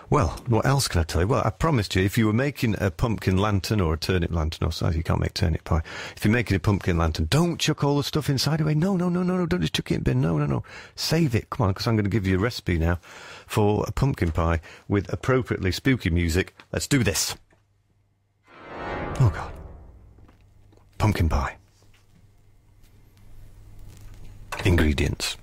Well, what else can I tell you? Well, I promised you, if you were making a pumpkin lantern or a turnip lantern, or sorry, you can't make turnip pie. If you're making a pumpkin lantern, don't chuck all the stuff inside away. No, don't just chuck it in bin. No. Save it. Come on, because I'm going to give you a recipe now for a pumpkin pie with appropriately spooky music. Let's do this. Oh, God. Pumpkin pie. Ingredients.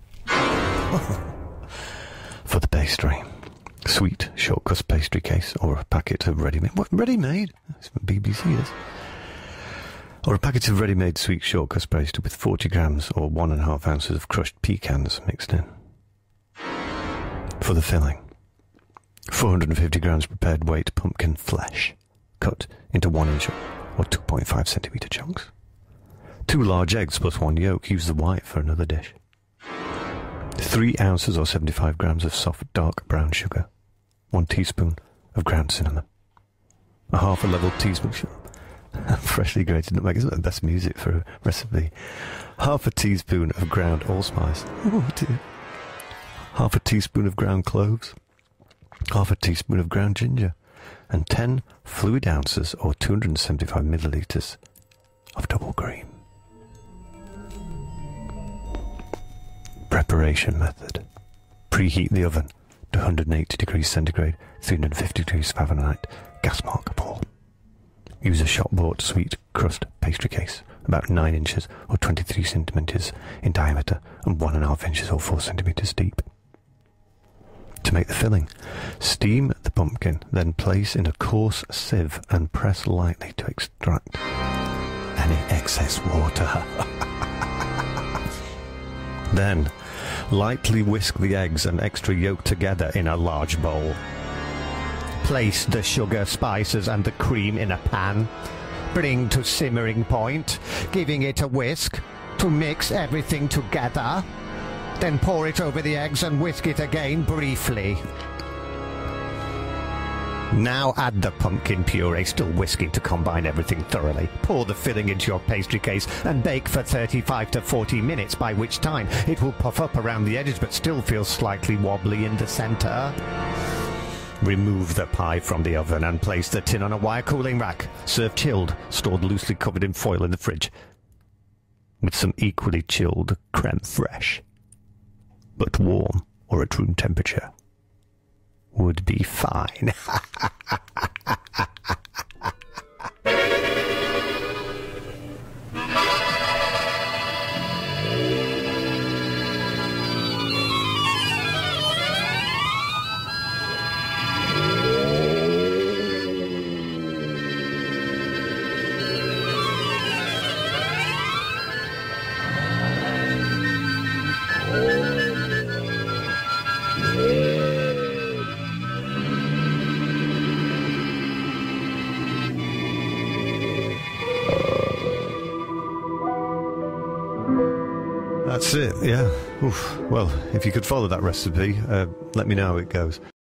For the pastry. Sweet shortcrust pastry case or a packet of ready-made... What? Ready-made? That's what BBC is. Or a packet of ready-made sweet shortcrust pastry with 40 grams or 1.5 ounces of crushed pecans mixed in. For the filling. 450 grams prepared weight pumpkin flesh, cut into 1 inch or 2.5 centimetre chunks. 2 large eggs plus 1 yolk. Use the white for another dish. 3 ounces or 75 grams of soft dark brown sugar. 1 teaspoon of ground cinnamon. A half a level teaspoon... freshly grated nutmeg. Isn't that the best music for a recipe? Half a teaspoon of ground allspice. Oh dear. Half a teaspoon of ground cloves. Half a teaspoon of ground ginger. And 10 fluid ounces or 275 millilitres of double cream. Preparation method. Preheat the oven to 180 degrees centigrade, 350 degrees Fahrenheit, gas mark pour. Use a shop-bought sweet crust pastry case, about 9 inches or 23 centimetres in diameter and 1.5 inches or 4 centimetres deep. To make the filling, steam the pumpkin, then place in a coarse sieve and press lightly to extract any excess water. Then, lightly whisk the eggs and extra yolk together in a large bowl. Place the sugar, spices and the cream in a pan. Bring to simmering point, giving it a whisk to mix everything together. Then pour it over the eggs and whisk it again briefly. Now add the pumpkin puree, still whisking to combine everything thoroughly. Pour the filling into your pastry case and bake for 35 to 40 minutes, by which time it will puff up around the edges but still feel slightly wobbly in the centre. Remove the pie from the oven and place the tin on a wire cooling rack. Serve chilled, stored loosely covered in foil in the fridge, with some equally chilled creme fraiche, but warm or at room temperature would be fine. That's it, yeah. Oof. Well, if you could follow that recipe, let me know how it goes.